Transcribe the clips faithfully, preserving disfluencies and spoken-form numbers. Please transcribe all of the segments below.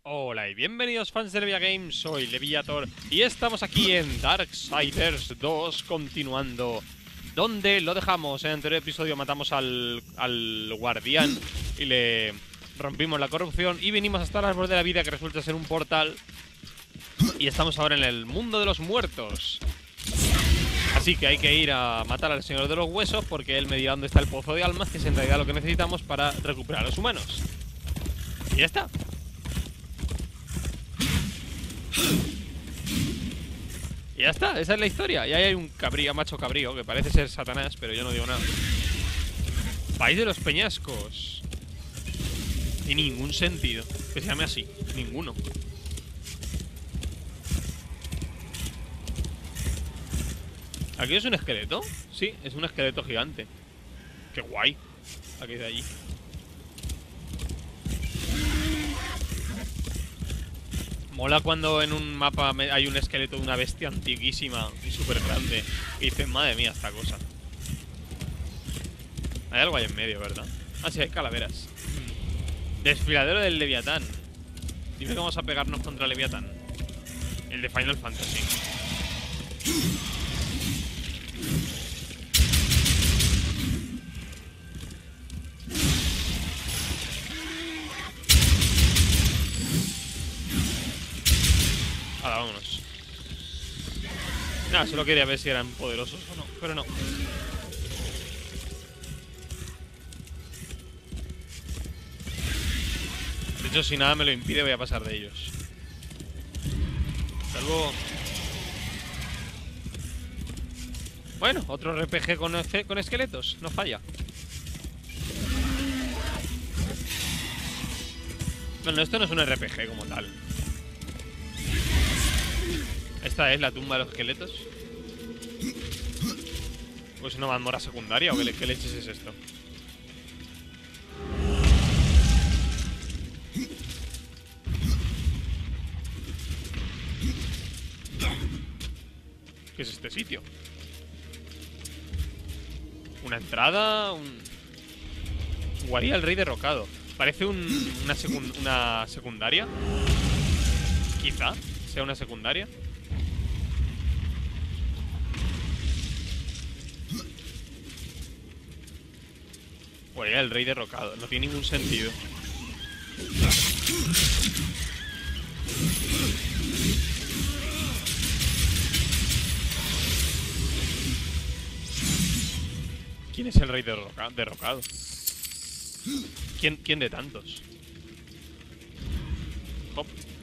Hola y bienvenidos fans de Levia Games, soy Leviator y estamos aquí en Darksiders dos continuando donde lo dejamos. En el anterior episodio matamos al, al guardián y le rompimos la corrupción y vinimos hasta el árbol de la vida, que resulta ser un portal, y estamos ahora en el mundo de los muertos. Así que hay que ir a matar al señor de los huesos, porque él me dirá dónde está el pozo de almas, que es en realidad lo que necesitamos para recuperar a los humanos. Y ya está. Y ya está, esa es la historia. Y ahí hay un cabrío, macho cabrío, que parece ser Satanás, pero yo no digo nada. País de los peñascos. Tiene ningún sentido que se llame así, ninguno. ¿Aquí es un esqueleto? Sí, es un esqueleto gigante. Qué guay. Aquí de allí. Mola cuando en un mapa hay un esqueleto de una bestia antiquísima y súper grande. Y dices, madre mía, esta cosa. Hay algo ahí en medio, ¿verdad? Ah, sí, hay calaveras. Desfiladero del Leviatán. Dime que vamos a pegarnos contra el Leviatán. El de Final Fantasy. Ahora, vámonos. Nada, solo quería ver si eran poderosos o no, pero no. De hecho, si nada me lo impide, voy a pasar de ellos. Hasta luego. Bueno, otro R P G con, con esqueletos, no falla. Bueno, esto no es un R P G como tal. ¿Esta es la tumba de los esqueletos? ¿O es una mazmorra secundaria? ¿O qué, le qué leches es esto? ¿Qué es este sitio? ¿Una entrada? Un... Guarida el rey derrocado. Parece un, una, secund una secundaria. Quizá sea una secundaria. Guarida el rey derrocado. No tiene ningún sentido. ¿Quién es el rey derroca derrocado? ¿Quién, ¿Quién de tantos? Hop.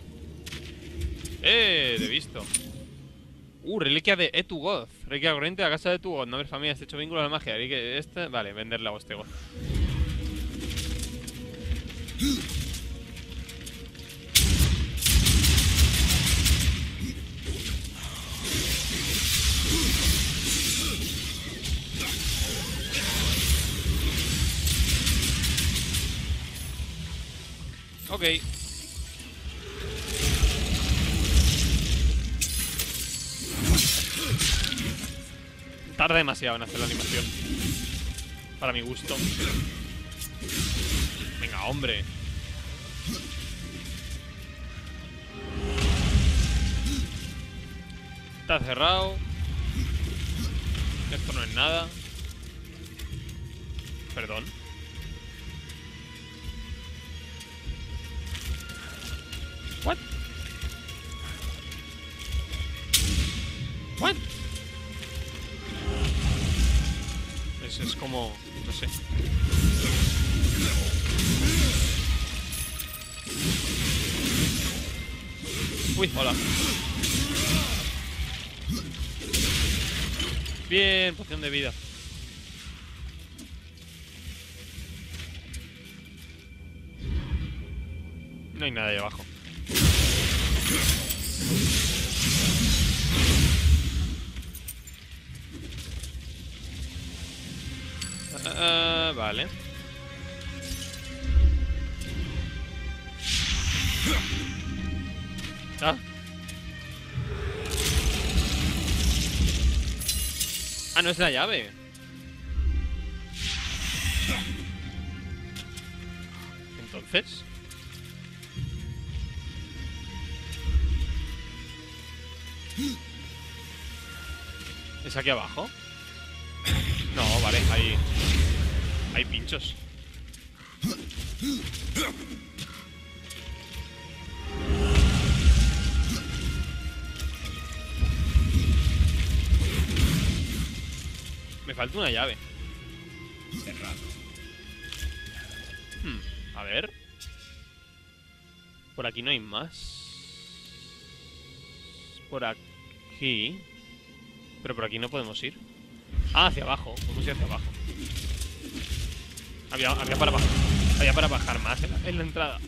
¡Eh! De visto. Uh, reliquia de Etugoth. Reliquia corriente de la casa de Etugoth. No haber familia, este hecho vínculo a la magia. Reliquia este... Vale, venderla a Ostegoth. Ok. Tarda demasiado en hacer la animación, para mi gusto. Venga, hombre. Está cerrado. Esto no es nada. Perdón. What? What? Es, es como... no sé. Uy, hola. Bien, poción de vida. No hay nada ahí abajo. Uh, vale. Ah. Ah, no es la llave. Entonces, ¿Es aquí abajo? No, vale, hay... Hay pinchos. Me falta una llave. Cerrado. Hmm, a ver. Por aquí no hay más. Por aquí. Pero por aquí no podemos ir. Ah, hacia abajo. Podemos ir hacia abajo. Había, había, para, bajar, había para bajar más en la, en la entrada.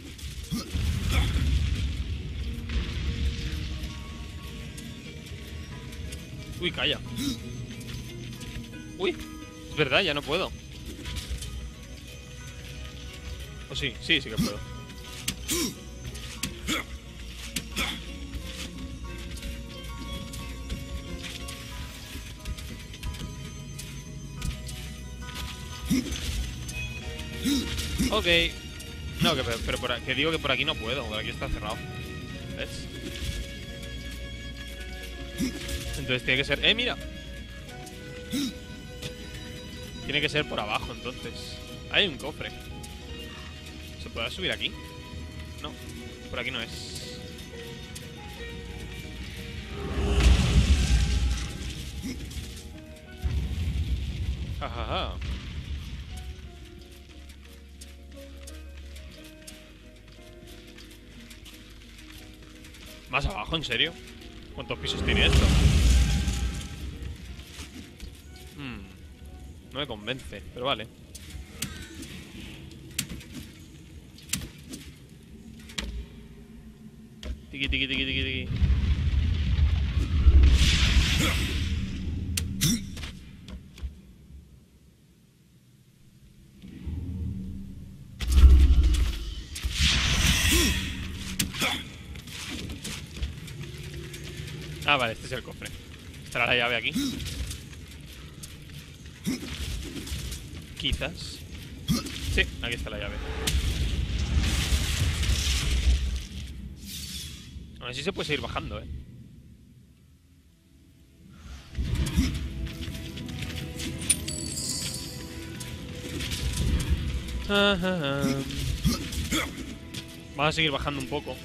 Uy, calla. Uy, es verdad, ya no puedo. ¿O sí? Sí, sí que puedo. Ok. No, que, pero por, que digo que por aquí no puedo, por aquí está cerrado. ¿Ves? Entonces tiene que ser... ¡Eh, mira! Tiene que ser por abajo, entonces. Hay un cofre. ¿Se podrá subir aquí? No, por aquí no es. Jajaja. ¿Más abajo, en serio? ¿Cuántos pisos tiene esto? Hmm, no me convence, pero vale. Tiki, tiki, tiki, tiki, tiki. Ah, vale, este es el cofre. ¿Estará la llave aquí? Quizás. Sí, aquí está la llave. Aún así se puede seguir bajando, ¿eh? Ajá. Vamos a seguir bajando un poco.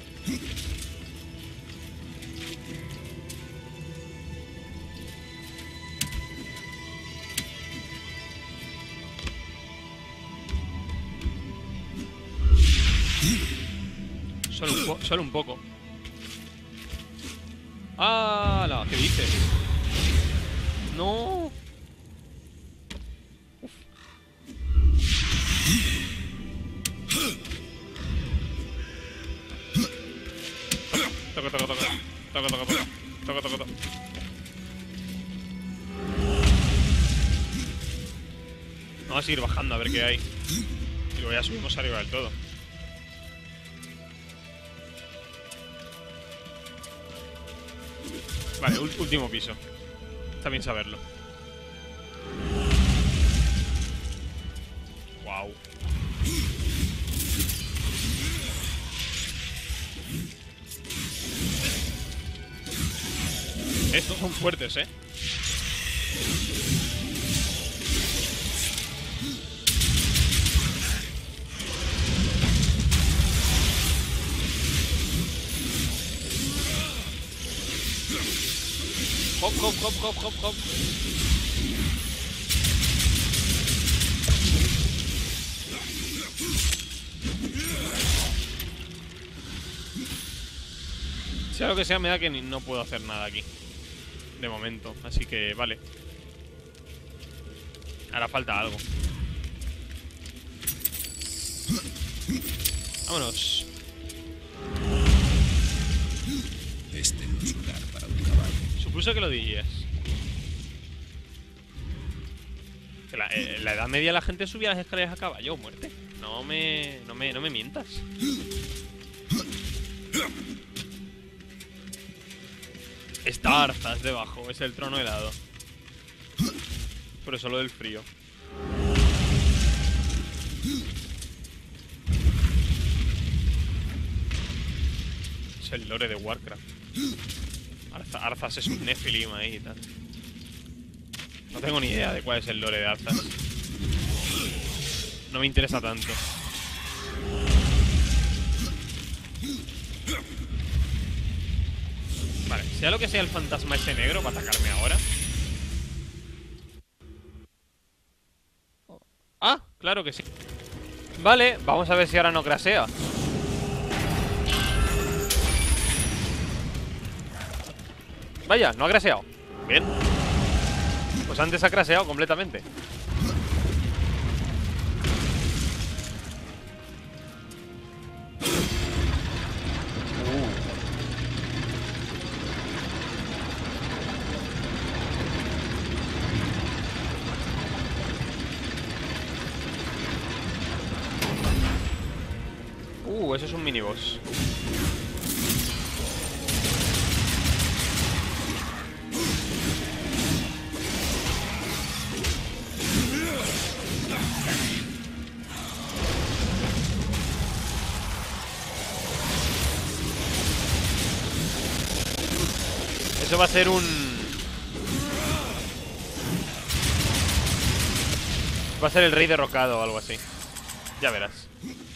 Solo un, po solo un poco. ¡Ah! ¿Qué dices? ¡No! Uf. Toco, toco, toco. Toco, toco, toco. Toco, toco, toco. Vamos a seguir bajando a ver qué hay. Y luego ya subimos arriba del todo. Vale, último piso. Está bien saberlo. Wow. Estos son fuertes, ¿eh? Hop, hop, hop, hop, hop, hop. Sea lo que sea, me da que ni, no puedo hacer nada aquí. De momento, así que vale. Ahora falta algo. Vámonos. Este no es lugar para un caballo. Supuse que lo dirías. Que la, eh, la Edad Media la gente subía las escaleras a caballo, muerte. No me, no me, no me mientas. Estarzas debajo, es el trono helado. Pero solo del frío. Es el lore de Warcraft. Arza- Arzas es un Nephilim ahí y tal. No tengo ni idea de cuál es el lore de Arzas. No me interesa tanto. Vale, sea lo que sea el fantasma ese negro va a atacarme ahora. Ah, claro que sí. Vale, vamos a ver si ahora no crasea. Vaya, no ha craseado. Bien. Pues antes ha craseado completamente. Uh, eso es un miniboss. Eso va a ser un... Va a ser el rey derrocado o algo así. Ya verás.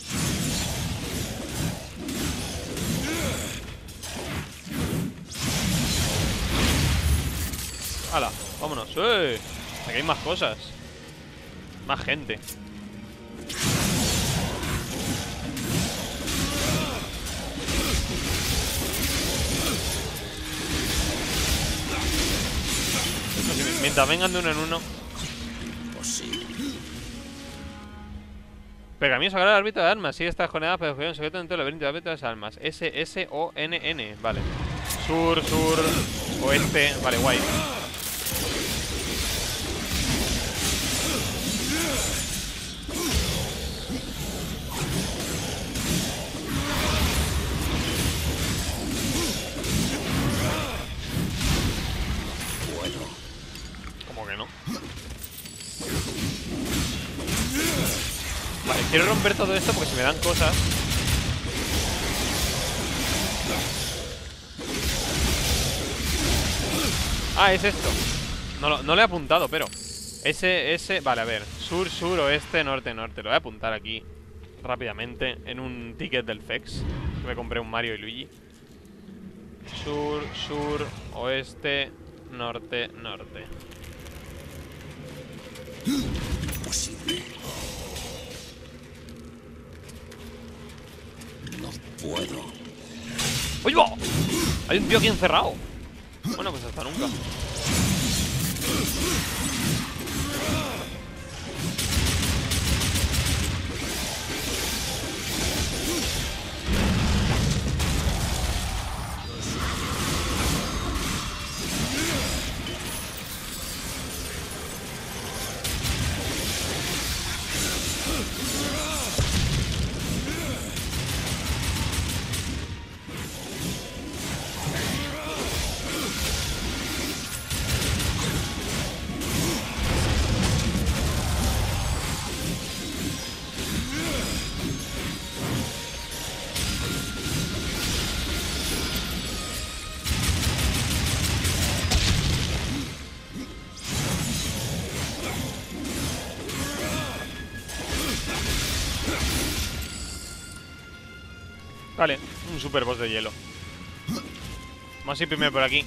¡Hala! ¡Vámonos! ¡Eh! Aquí hay más cosas. Más gente. Mientras vengan de uno en uno. Posible. Pergamino sagrado del árbitro de armas. Sigue estas coordenadas para descubrir un secreto dentro del laberinto del árbitro de las almas. S S O N N. Vale. Sur, sur, oeste. Vale, guay. ¿Cómo que no? Vale, quiero romper todo esto porque se me dan cosas. Ah, es esto. No, lo, no le he apuntado, pero ese, ese, vale, a ver. Sur, sur, oeste, norte, norte. Lo voy a apuntar aquí rápidamente en un ticket del Fex, que me compré un Mario y Luigi. Sur, sur, oeste, norte, norte. Posible. No puedo. ¡Oye, va! Hay un tío aquí encerrado. Bueno, pues hasta nunca. Vale, un super boss de hielo. Vamos a ir primero por aquí.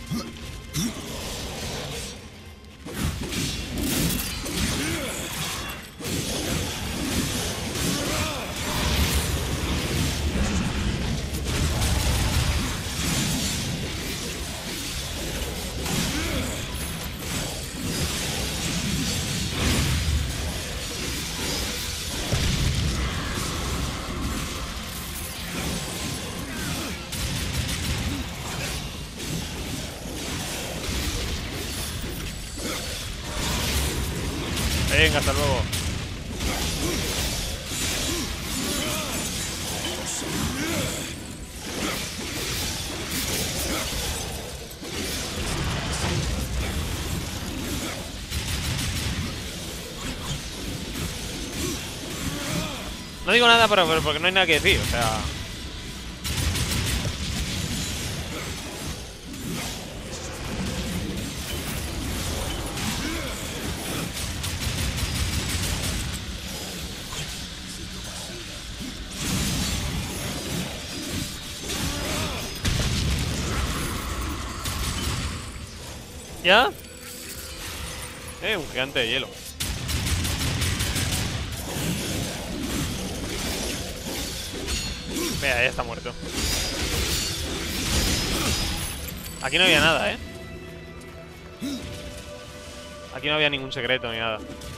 Venga, hasta luego. No digo nada pero, pero porque no hay nada que decir, o sea... ¿Ya? Eh, un gigante de hielo. Mira, ya está muerto. Aquí no había nada, ¿eh? Aquí no había ningún secreto ni nada.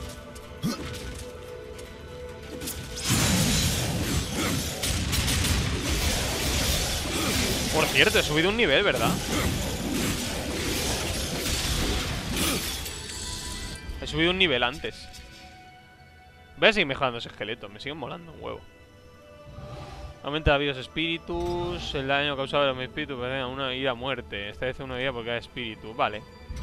Por cierto, he subido un nivel, ¿verdad? He subido un nivel antes. Voy a seguir mejorando ese esqueleto. Me siguen molando un huevo. Aumenta la vida de los espíritus. El daño causado a mi espíritu. Pues, una ira a muerte. Esta vez una ira porque hay espíritu. Vale.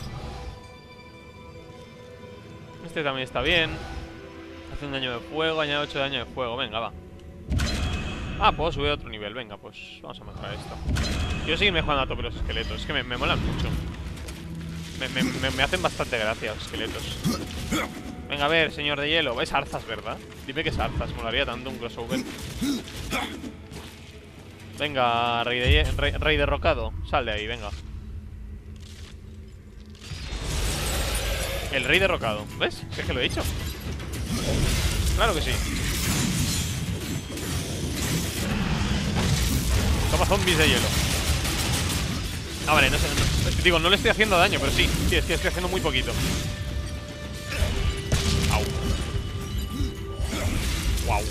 Este también está bien. Hace un daño de fuego. Añade ocho de daño de fuego. Venga, va. Ah, puedo subir a otro nivel. Venga, pues vamos a mejorar esto. Quiero seguir mejorando a tope los esqueletos. Es que me, me molan mucho. Me, me, me, me hacen bastante gracia los esqueletos. Venga, a ver, señor de hielo. Es Arzas, ¿verdad? Dime que es Arzas. Molaría tanto un crossover. Venga, rey, de, rey, rey derrocado. Sal de ahí, venga. El rey derrocado. ¿Ves? Si es que lo he dicho. Claro que sí. Toma zombies de hielo. Ah, vale, no sé, no, es que digo, no le estoy haciendo daño, pero sí, sí, es que estoy haciendo muy poquito. Au. Wow.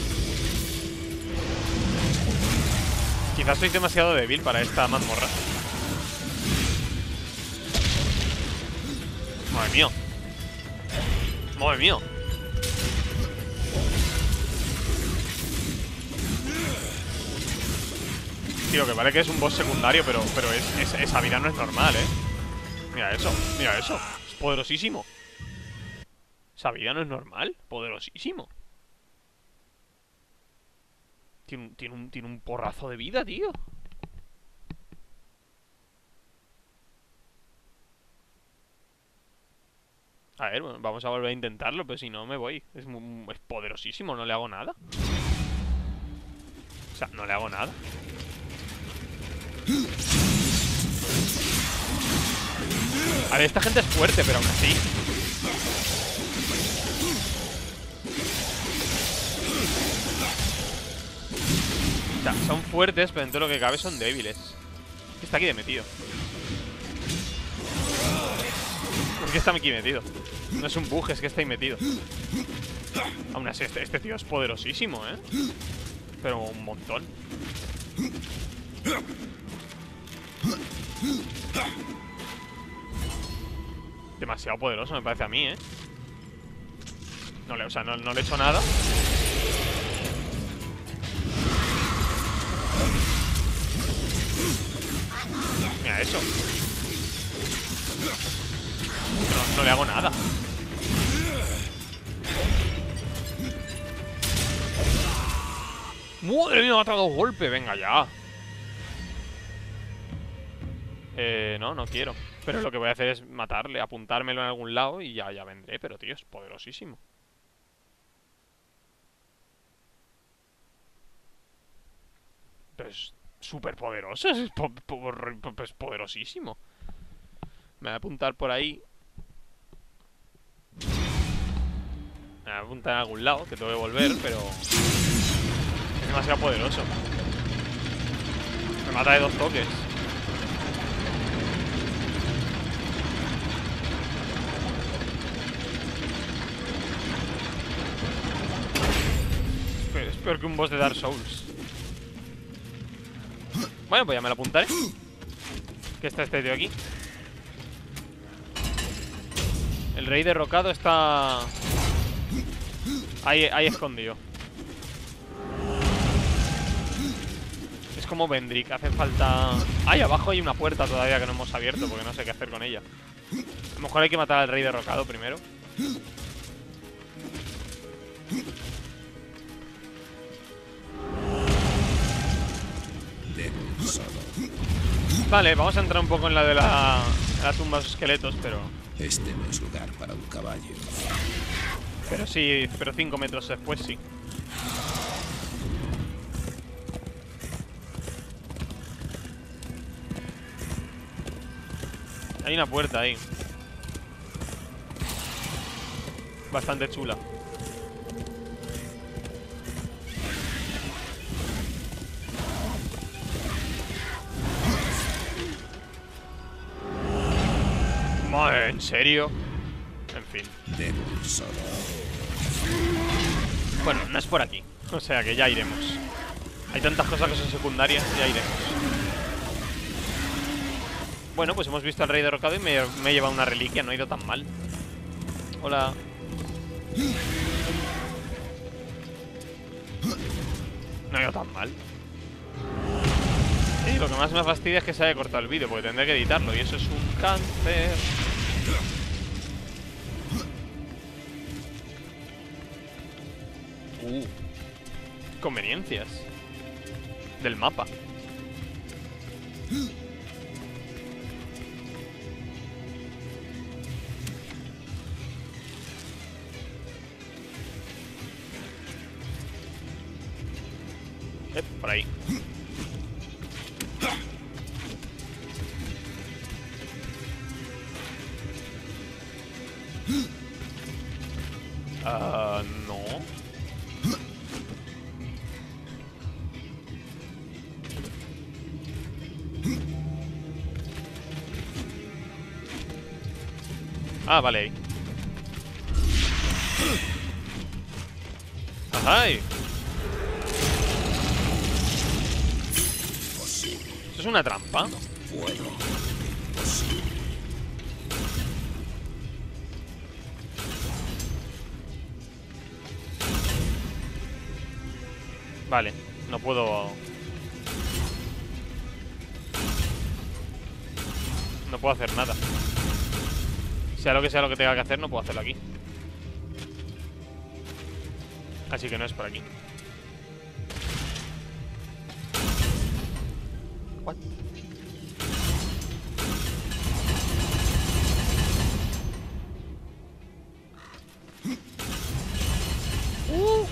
Quizás soy demasiado débil para esta mazmorra. Madre mía. Madre mía. Tío, que vale que es un boss secundario, pero, pero es, es, esa vida no es normal, ¿eh? Mira eso, mira eso. Es poderosísimo. Esa vida no es normal. Poderosísimo. Tiene un, tiene un, tiene un porrazo de vida, tío. A ver, bueno, vamos a volver a intentarlo, pero si no me voy. Es, muy, es poderosísimo, no le hago nada. O sea, no le hago nada. A ver, esta gente es fuerte, pero aún así. O sea, son fuertes, pero dentro de lo que cabe son débiles. ¿Qué está aquí de metido? ¿Por qué está aquí metido? No es un bug, es que está ahí metido. Aún así, este, este tío es poderosísimo, ¿eh? Pero un montón. Demasiado poderoso me parece a mí, ¿eh? No le, o sea, no, no le he hecho nada. Mira eso. No, no le hago nada. ¡Madre mía! Me ha matado dos golpes. Venga ya. Eh, no, no quiero. Pero lo que voy a hacer es matarle, apuntármelo en algún lado y ya, ya vendré. Pero, tío, es poderosísimo. Pero es súper poderoso. Es, po po po es poderosísimo. Me voy a apuntar por ahí. Me voy a apuntar en algún lado, que tengo que volver, pero... es demasiado poderoso. Me mata de dos toques. Es peor que un boss de Dark Souls. Bueno, pues ya me lo apuntaré. Que está este tío aquí. El rey derrocado está... Ahí, ahí escondido. Es como Vendrick, hace falta... Ahí abajo hay una puerta todavía que no hemos abierto porque no sé qué hacer con ella. A lo mejor hay que matar al rey derrocado primero. Vale, vamos a entrar un poco en la de la, la tumba de los esqueletos, pero... Este no es lugar para un caballo. Pero sí, pero cinco metros después sí. Hay una puerta ahí. bastante chula. Madre, ¿en serio? En fin. Bueno, no es por aquí. O sea que ya iremos. Hay tantas cosas que son secundarias, ya iremos. Bueno, pues hemos visto al rey derrocado y me, me he llevado una reliquia. No ha ido tan mal. Hola. No ha ido tan mal. Y lo que más me fastidia es que se haya cortado el vídeo, porque tendré que editarlo. Y eso es un cáncer. Uh, conveniencias del mapa. Eh, por ahí. Ah, uh, no. Ah, vale ahí. Ajá. Esto es una trampa. No puedo. Vale, no puedo. No puedo hacer nada. Sea lo que sea lo que tenga que hacer, no puedo hacerlo aquí. Así que no es por aquí. What? Uh.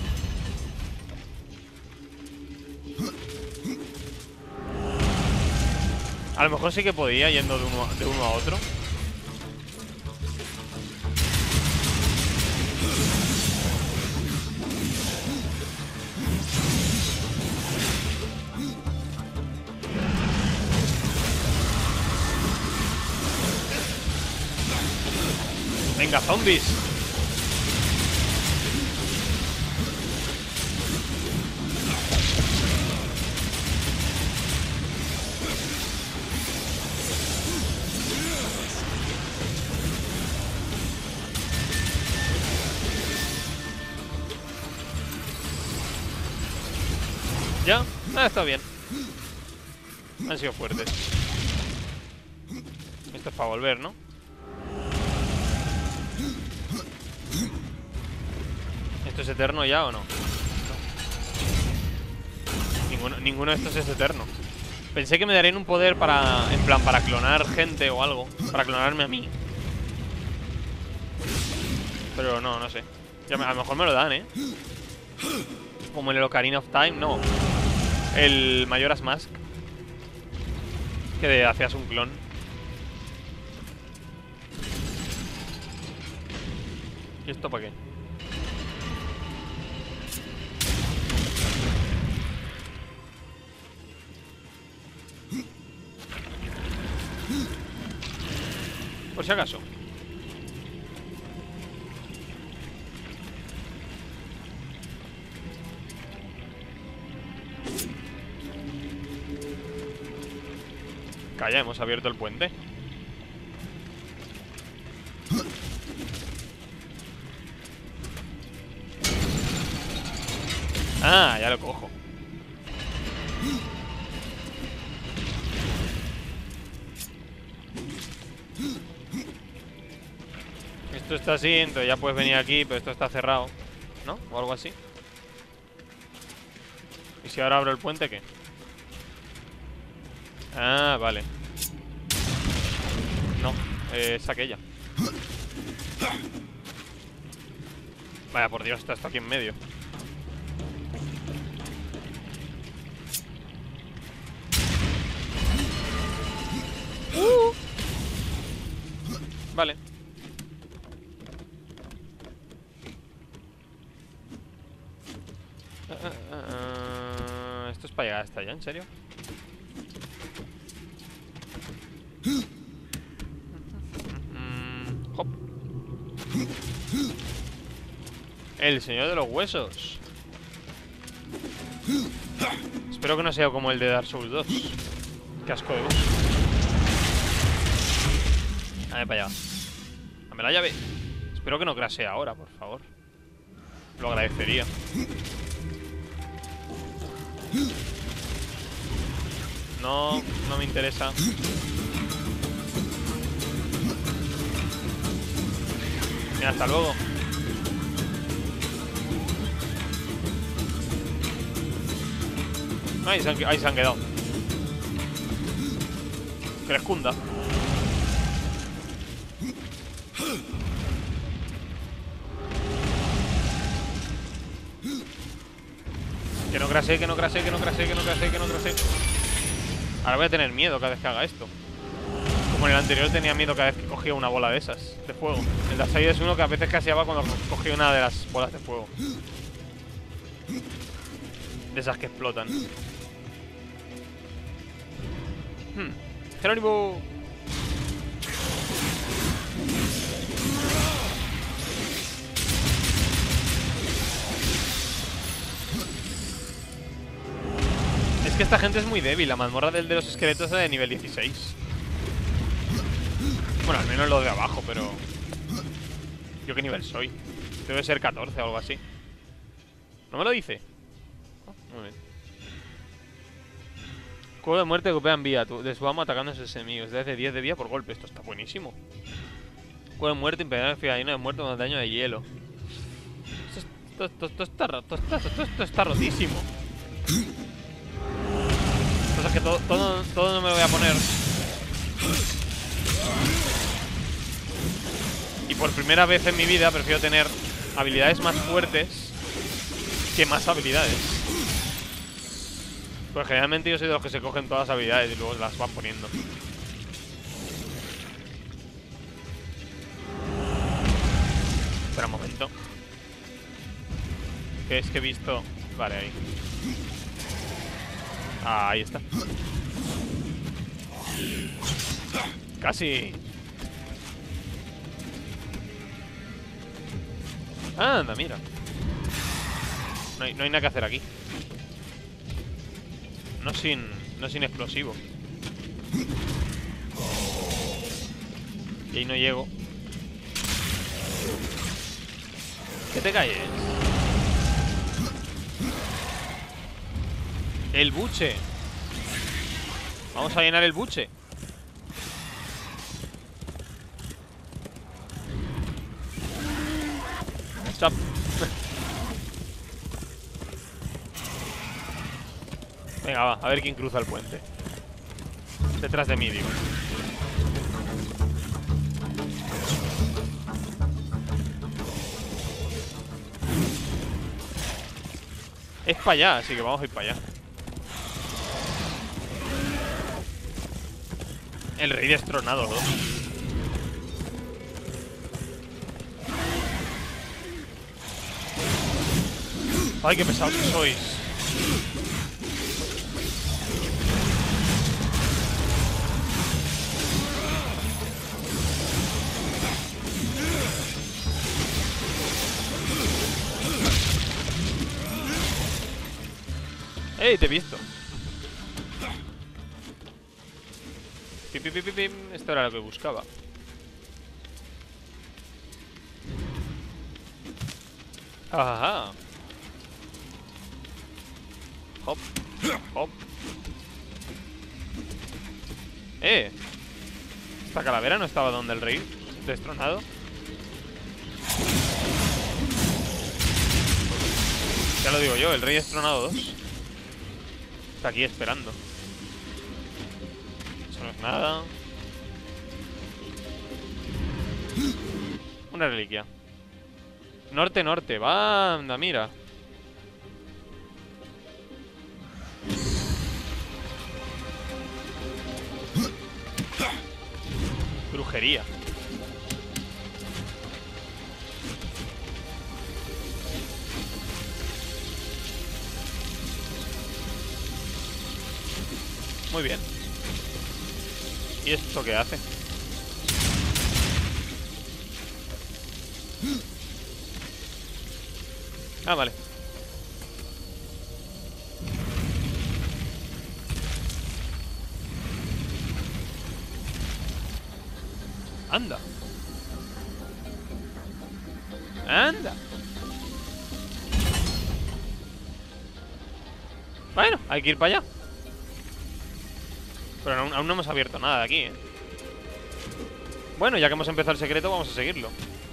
A lo mejor sí que podía yendo de uno, de uno a otro. Venga, zombies. ¿Ya? Ah, está bien. Han sido fuertes. Esto es para volver, ¿no? ¿Esto es eterno ya o no? No. Ninguno, ninguno de estos es eterno. Pensé que me darían un poder para... En plan, para clonar gente o algo. Para clonarme a mí. Pero no, no sé. Ya me, a lo mejor me lo dan, ¿eh? Como en el Ocarina of Time, no. El Majora's Mask. Que de, hacías un clon. ¿Y esto para qué? Por si acaso. Calla, hemos abierto el puente. Ah, ya lo cojo. Esto está así, entonces ya puedes venir aquí, pero esto está cerrado, ¿no? O algo así. ¿Y si ahora abro el puente, qué? Ah, vale. No, eh, es aquella. Vaya, por Dios, está esto aquí en medio. Uh. Vale. llegar hasta allá, ¿en serio? Mm, hop. El señor de los huesos. Espero que no sea como el de Dark Souls dos. Qué asco de boss. Dame para allá. Dame la llave. Espero que no crashe ahora, por favor. Lo agradecería. No, no me interesa. Mira, hasta luego. Ahí se han, ahí se han quedado. Crescunda. Que no crashe, que no crashe, que no crashe, que no crashe, que no crashe. Ahora voy a tener miedo cada vez que haga esto. Como en el anterior tenía miedo cada vez que cogía una bola de esas, de fuego. El Darksiders es uno que a veces caseaba cuando cogía una de las bolas de fuego. De esas que explotan. Hmm. Jerónimo. Es que esta gente es muy débil. La mazmorra del de los esqueletos es de nivel dieciséis. Bueno, al menos lo de abajo, pero... ¿yo qué nivel soy? Debe ser catorce o algo así. ¿No me lo dice? Oh, muy bien. Cubo de muerte golpea en vía. De su amo atacando a sus enemigos. Desde diez de vía por golpe. Esto está buenísimo. Cubo de muerte impedimento de fiadino de muerte con daño de hielo. Esto, esto, esto, está, esto, está, esto, esto está rotísimo. Cosas que todo, todo, todo no me voy a poner. Y por primera vez en mi vida prefiero tener habilidades más fuertes que más habilidades. Pues generalmente yo soy de los que se cogen todas las habilidades y luego las van poniendo. Espera un momento. ¿Qué es que he visto? Vale, ahí. Ah, ahí está. Casi. Anda, mira. No hay, no hay nada que hacer aquí. No sin, no sin explosivo. Y ahí no llego. ¿Qué te calles? El buche. Vamos a llenar el buche. Stop. Venga, va, a ver quién cruza el puente. Detrás de mí, digo. Es para allá, así que vamos a ir para allá. El rey destronado, ¿no? Ay, qué pesados que sois. ¡Ey! Te he visto. Pim, pim, pim, pim. Esto era lo que buscaba. Ajá. Hop. Hop. Eh. ¿Esta calavera no estaba donde el rey destronado? Ya lo digo yo, el rey destronado dos. Está aquí esperando. Eso no es nada. Una reliquia. Norte, norte. Va, anda, mira. Brujería. Muy bien. ¿Y esto qué hace? Ah, vale. Anda. Anda. Bueno, hay que ir para allá. Pero aún, aún no hemos abierto nada de aquí, ¿eh? Bueno, ya que hemos empezado el secreto, vamos a seguirlo.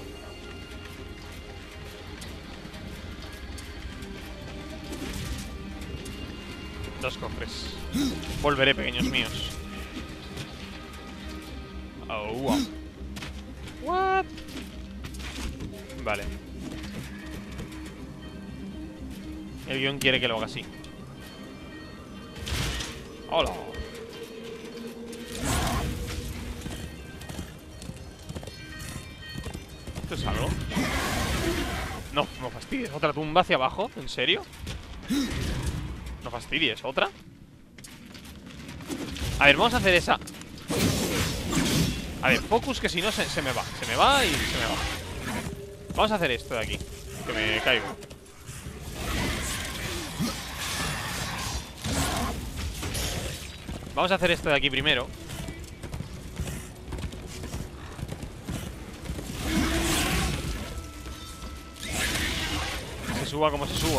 Dos cofres. Volveré, pequeños míos. Oh, wow. What? Vale. El guión quiere que lo haga así. Hola. ¿Esto es algo? No, no fastidies. ¿Otra tumba hacia abajo? ¿En serio? No fastidies. ¿Otra? A ver, vamos a hacer esa. A ver, focus, que si no se, se me va. Se me va y se me va. Vamos a hacer esto de aquí, que me caigo. Vamos a hacer esto de aquí primero. Se suba como se suba.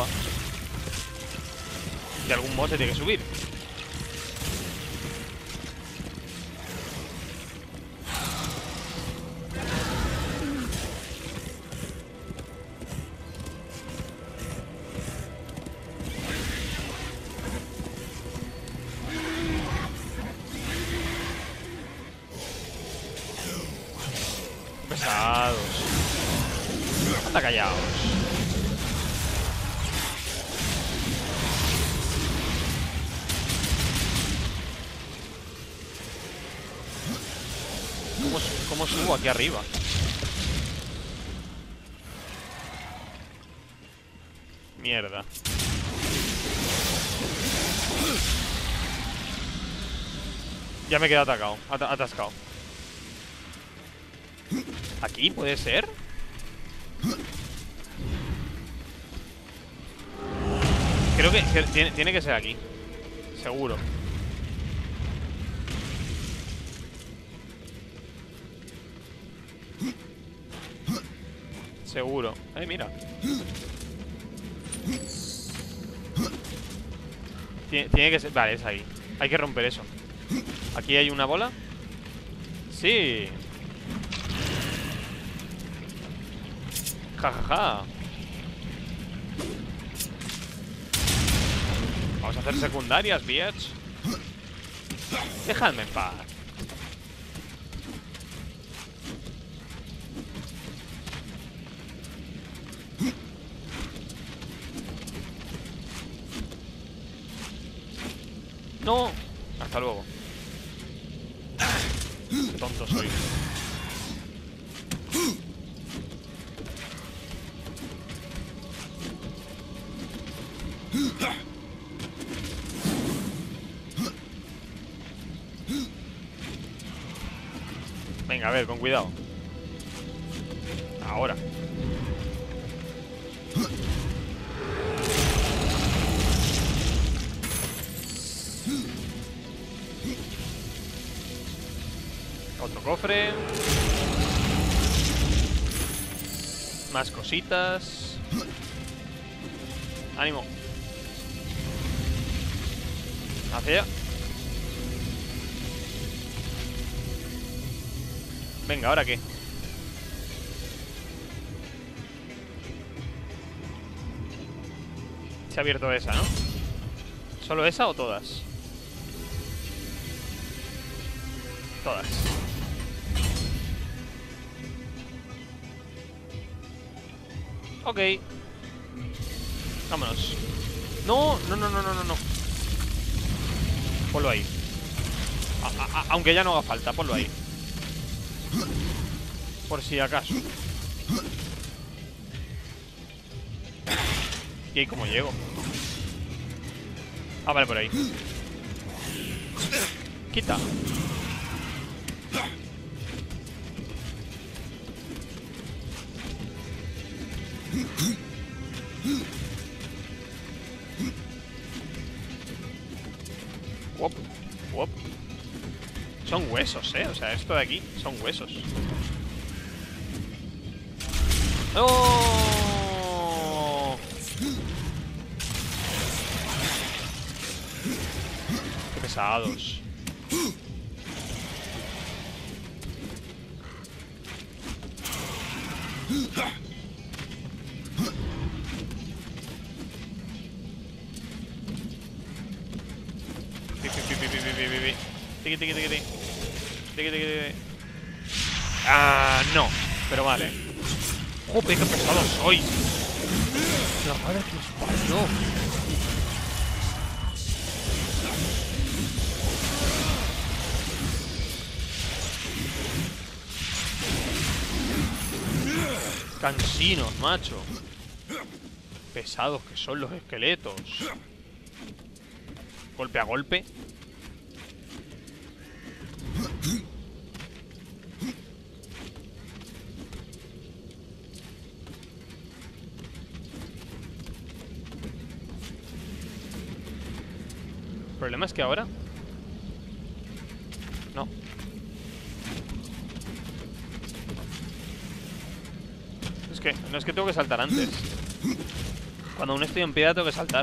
De algún modo se tiene que subir. Pesados. Anda callaos. ¿Cómo, cómo subo aquí arriba? Mierda. Ya me he quedado atacado, at atascado. ¿Aquí puede ser? Creo que, que tiene, tiene que ser aquí. Seguro. Seguro. Ay, mira. Tiene, tiene que ser... Vale, es ahí. Hay que romper eso. Aquí hay una bola. Sí. Ja, ja, ja. Vamos a hacer secundarias, bitch. Dejadme en paz. No. Hasta luego. Qué tonto soy. Venga, a ver, con cuidado. Ahora. Otro cofre. Más cositas. Ánimo. Hacia allá. Venga, ¿ahora qué? Se ha abierto esa, ¿no? ¿Solo esa o todas? Todas. Ok. Vámonos. No, no, no, no, no, no, no. Ponlo ahí. A, a, aunque ya no haga falta, ponlo ahí. Por si acaso. ¿Y ahí cómo llego? Ah, vale, por ahí. Quita. Wop, wop. Son huesos, eh. O sea, esto de aquí son huesos. ¡Oh! Qué pesados. Tiki, tiki, tiki, tiki. Tiki, tiki, tiki. Ah, no. Pero vale. Joder, qué pesados sois. La madre que os parió. Cansinos, macho. Pesados que son los esqueletos. Golpe a golpe. El problema es que ahora... No. Es que, no es que tengo que saltar antes. Cuando aún estoy en piedra tengo que saltar.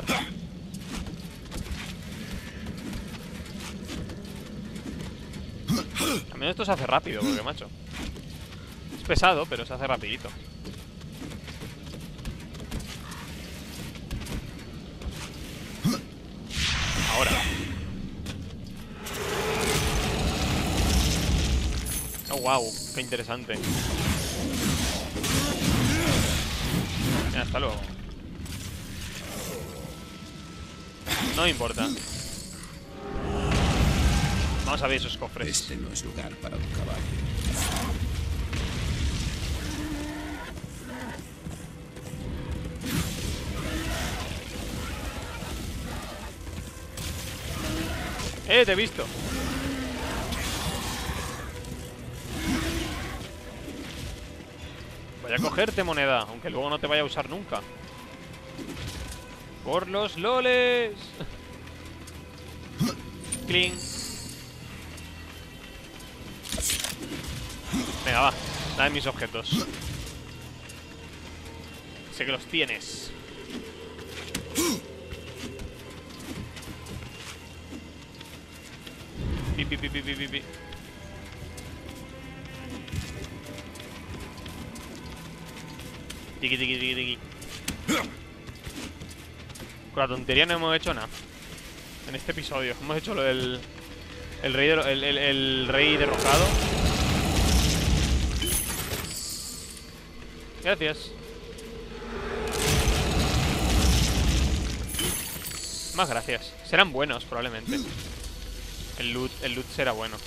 Al menos esto se hace rápido, porque macho. Es pesado, pero se hace rapidito. Ahora. Oh, wow, qué interesante. Mira, hasta luego. No me importa. Vamos a ver esos cofres. Este no es lugar para un caballo. Eh, te he visto. Voy a cogerte, moneda, aunque luego no te vaya a usar nunca. Por los loles. Cling. Venga, va. Dame mis objetos. Sé que los tienes. Pi, pi, pi, pi, pi, pi. Tiki, tiki, tiki, tiki. Con la tontería no hemos hecho nada en este episodio. Hemos hecho lo del... El rey, de, el, el, el rey derrocado. Gracias. Más gracias. Serán buenos, probablemente. El loot, el loot será bueno.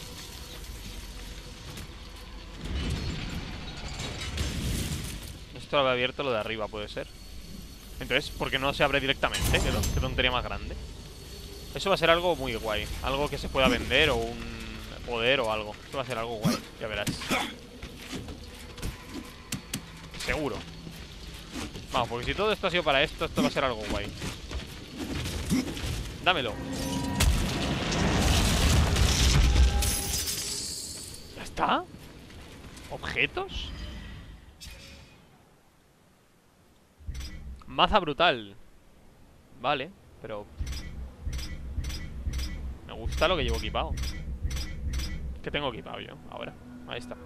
Esto lo había abierto lo de arriba, puede ser. Entonces, ¿por qué no se abre directamente? Qué, qué tontería más grande. Eso va a ser algo muy guay. Algo que se pueda vender o un poder o algo. Esto va a ser algo guay, ya verás. Seguro. Vamos, porque si todo esto ha sido para esto, esto va a ser algo guay. Dámelo. ¿Ya está? ¿Objetos? Maza brutal. Vale, pero... Me gusta lo que llevo equipado. ¿Qué tengo equipado yo ahora? Ahí está.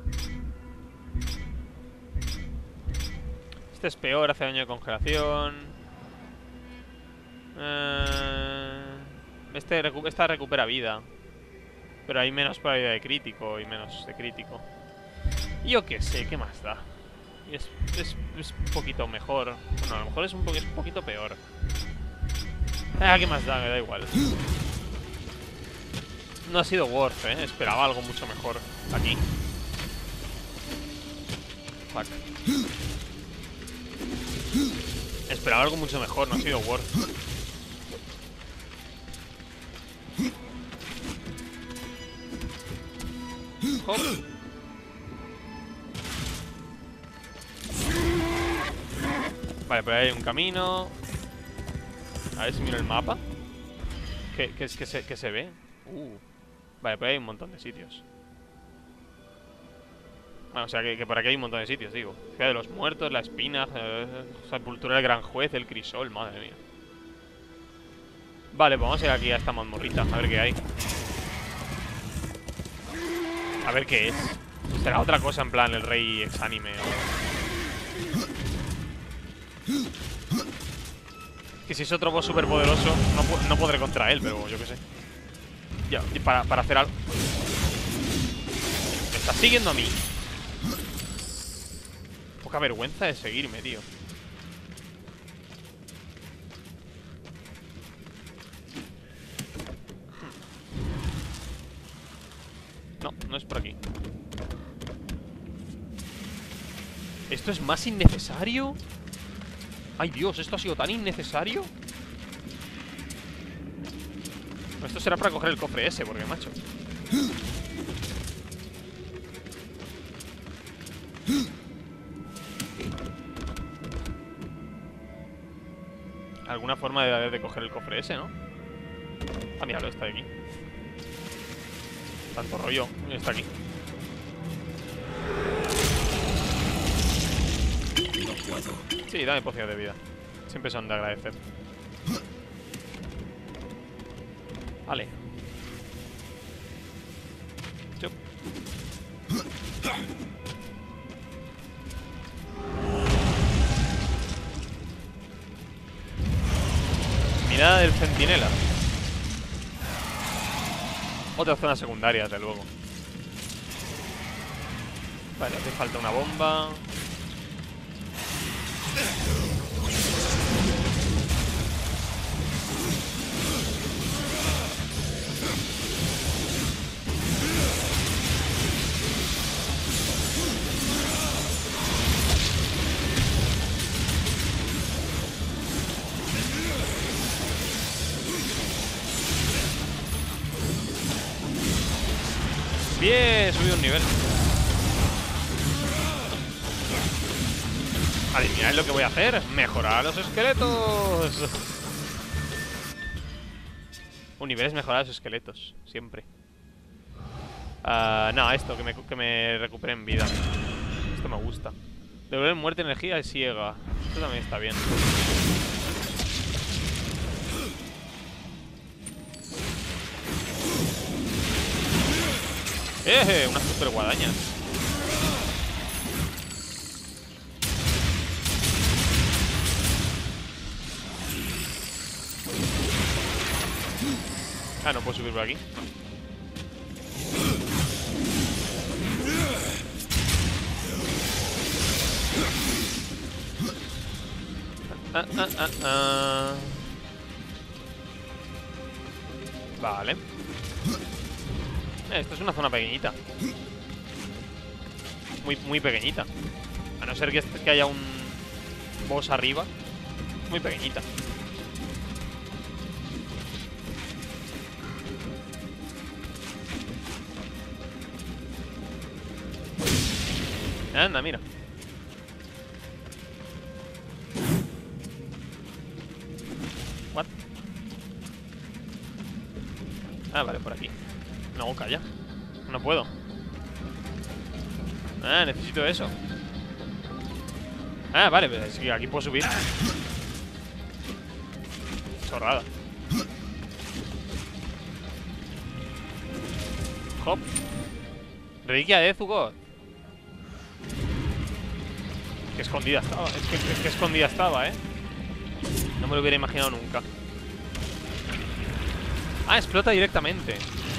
Este es peor, hace daño de congelación. Eh... Este recu esta recupera vida. Pero hay menos probabilidad de crítico y menos de crítico. Y yo qué sé, ¿qué más da? Es, es, es un poquito mejor. Bueno, a lo mejor es un, po es un poquito peor. Ah, ¿qué más da? Me da igual. No ha sido worth, ¿eh? Esperaba algo mucho mejor aquí. Fuck. Esperaba algo mucho mejor, no ha sido worth. Hop. Vale, por ahí hay un camino. A ver si miro el mapa. ¿Qué, qué es que se, que se ve? Uh. Vale, por ahí hay un montón de sitios. Bueno, o sea, que, que por aquí hay un montón de sitios, digo. Ciudad de los Muertos, la Espina, eh, Sepultura del Gran Juez, el Crisol, madre mía. Vale, pues vamos a ir aquí a esta mazmorrita, a ver qué hay. A ver qué es. Será otra cosa en plan el rey exánime o... Que si es otro boss súper poderoso, no, no podré contra él, pero yo qué sé. Ya, para, para hacer algo. Me está siguiendo a mí. Poca vergüenza de seguirme, tío. No, no es por aquí. ¿Esto es más innecesario? Ay, Dios, ¿esto ha sido tan innecesario? Esto será para coger el cofre ese, porque, macho. Alguna forma de haber de coger el cofre ese, ¿no? Ah, míralo, está aquí. Tanto rollo, está aquí. No puedo. Sí, dame poción de vida. Siempre son de agradecer. Vale. Chup. Mirada del centinela. Otra zona secundaria, desde luego. Vale, hace falta una bomba. Bien, subí un nivel. Adivinad lo que voy a hacer. Mejorar a los esqueletos. Un nivel es mejorar a los esqueletos. Siempre. Uh, no, esto, que me, que me recuperen vida. Esto me gusta. Devolver muerte, energía y ciega. Esto también está bien. ¡Eh! Unas super guadañas. Ah, no puedo subir por aquí. Ah, ah, ah, ah. Vale. Esto es una zona pequeñita. Muy, muy pequeñita. A no ser que, que haya un boss arriba. Muy pequeñita. Anda, mira. What? Ah, vale, por aquí. No, calla. No puedo. Ah, necesito eso. Ah, vale, pero es que aquí puedo subir. Chorrada. Hop. Reliquia de Zugot. Qué escondida estaba. Es que, es que escondida estaba, eh. No me lo hubiera imaginado nunca. Ah, explota directamente.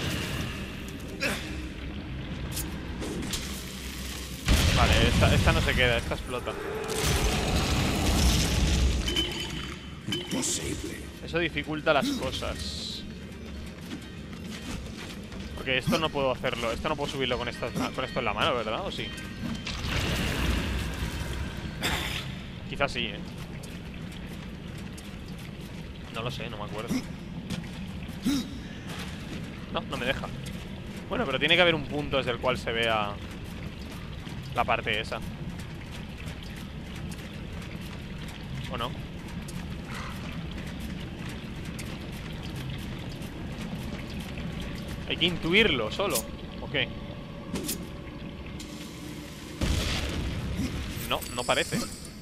Vale, esta, esta no se queda, esta explota. Imposible. Eso dificulta las cosas. Porque esto no puedo hacerlo. Esto no puedo subirlo con, esta, con esto en la mano, ¿verdad? ¿O sí? Quizás sí, ¿eh? No lo sé, no me acuerdo. No, no me deja. Bueno, pero tiene que haber un punto desde el cual se vea la parte esa. ¿O no? Hay que intuirlo solo. Ok. No, no parece.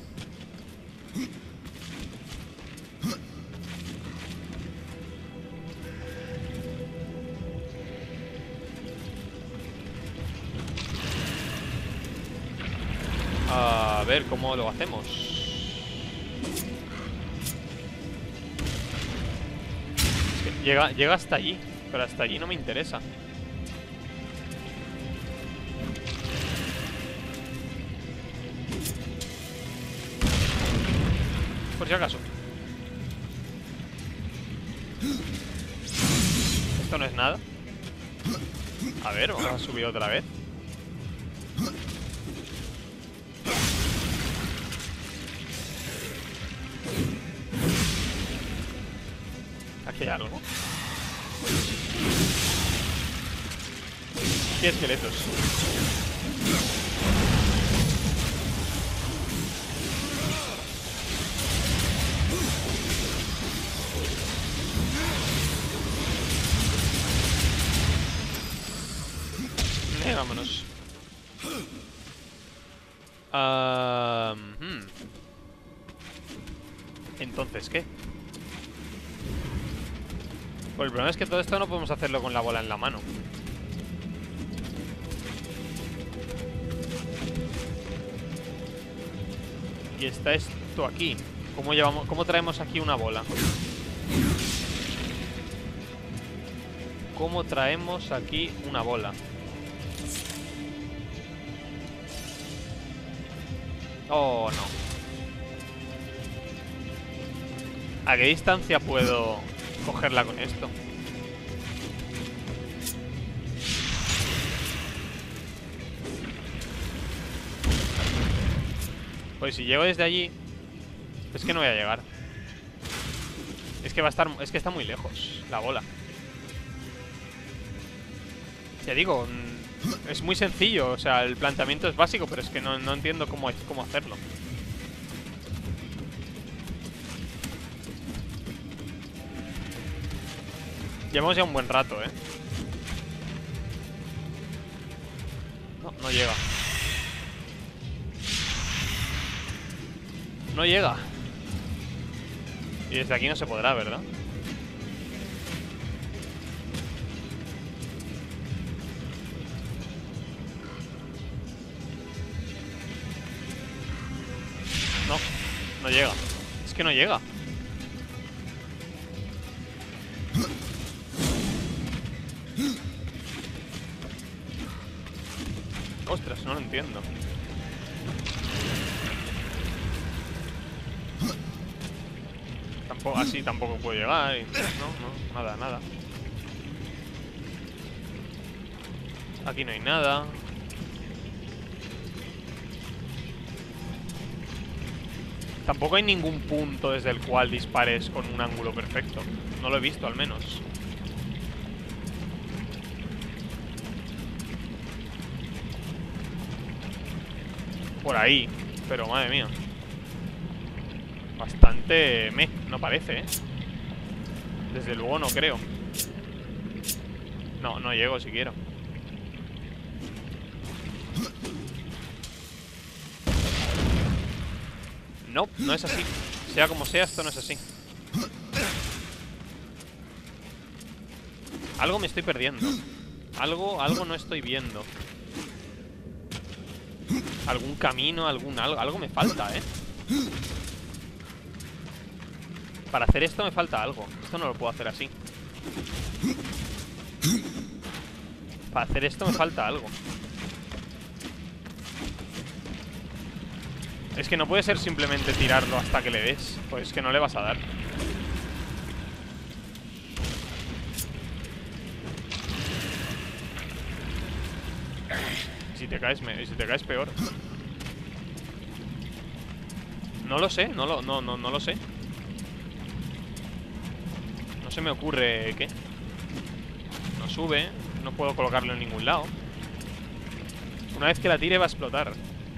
A ver cómo lo hacemos. Es que llega, llega hasta allí, pero hasta allí no me interesa. Por si acaso. Esto no es nada. A ver, vamos a subir otra vez. Aquí hay algo. ¿Qué esqueletos? Eh, vámonos. Uh, hmm. Entonces, ¿qué? Pues el problema es que todo esto no podemos hacerlo con la bola en la mano. Y está esto aquí. ¿Cómo llevamos, cómo traemos aquí una bola? ¿Cómo traemos aquí una bola? Oh, no. ¿A qué distancia puedo cogerla con esto? Pues si llego desde allí, es que no voy a llegar. Es que va a estar, es que está muy lejos la bola. Ya digo, es muy sencillo, o sea, el planteamiento es básico, pero es que no, no entiendo cómo, cómo hacerlo. Llevamos ya un buen rato, ¿eh? No, no llega. No llega. Y desde aquí no se podrá, ¿verdad? No, no llega. Es que no llega. Ostras, no lo entiendo. Tampoco, así tampoco puedo llegar. Y, no, no, nada, nada. Aquí no hay nada. Tampoco hay ningún punto desde el cual dispares con un ángulo perfecto. No lo he visto, al menos. Por ahí. Pero, madre mía. Bastante meh, no parece, ¿eh? Desde luego no creo. No, no llego si quiero. No, no es así. Sea como sea, esto no es así. Algo me estoy perdiendo. Algo, algo no estoy viendo. Algún camino, algún algo. Algo me falta, ¿eh? Para hacer esto me falta algo. Esto no lo puedo hacer así. Para hacer esto me falta algo. Es que no puede ser simplemente tirarlo hasta que le des. Pues es que no le vas a dar. Y si te caes, me, y si te caes peor. No lo sé, no lo, no, no, no lo sé. No se me ocurre qué. No sube. No puedo colocarlo en ningún lado. Una vez que la tire va a explotar.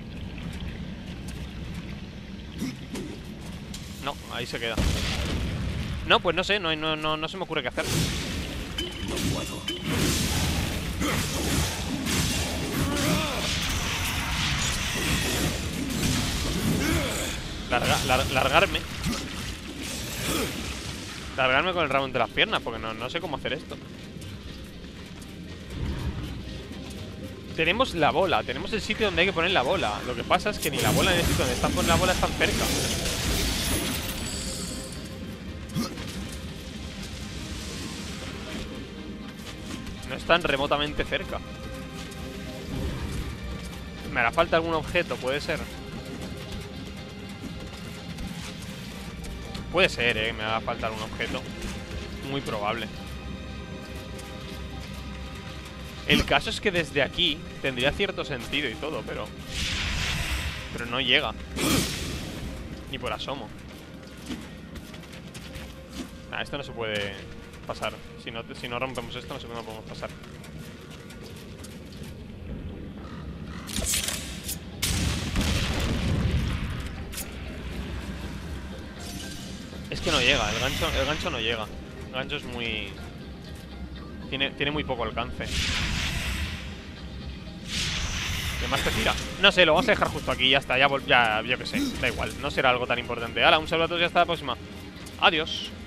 No, ahí se queda. No, pues no sé, no, no, no, no se me ocurre qué hacer. No puedo. Larga, lar, largarme. Largarme con el rabo entre las piernas, porque no, no sé cómo hacer esto. Tenemos la bola, tenemos el sitio donde hay que poner la bola. Lo que pasa es que ni la bola ni el sitio donde están poniendo la bola están cerca. No están remotamente cerca. Me hará falta algún objeto, puede ser. Puede ser, eh, me haga falta algún objeto. Muy probable. El caso es que desde aquí tendría cierto sentido y todo, pero... Pero no llega. Ni por asomo. Nah, esto no se puede pasar. Si no, si no rompemos esto, no sé cómo podemos pasar. Es que no llega, el gancho, el gancho no llega. El gancho es muy... Tiene, tiene muy poco alcance. ¿Qué más te tira? No sé, lo vamos a dejar justo aquí y ya está. Ya, ya, yo qué sé, da igual, no será algo tan importante. Hala, un saludo a todos y hasta la próxima. Adiós.